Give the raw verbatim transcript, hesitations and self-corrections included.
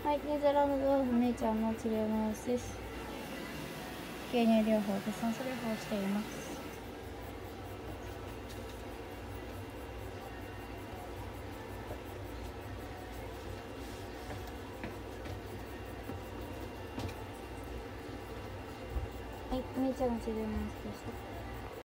はい、ニュージーランド豆腐姉ちゃんの治療の様子です。牛乳療法で酸素療法をしています。はい、姉ちゃんの治療の様子でした。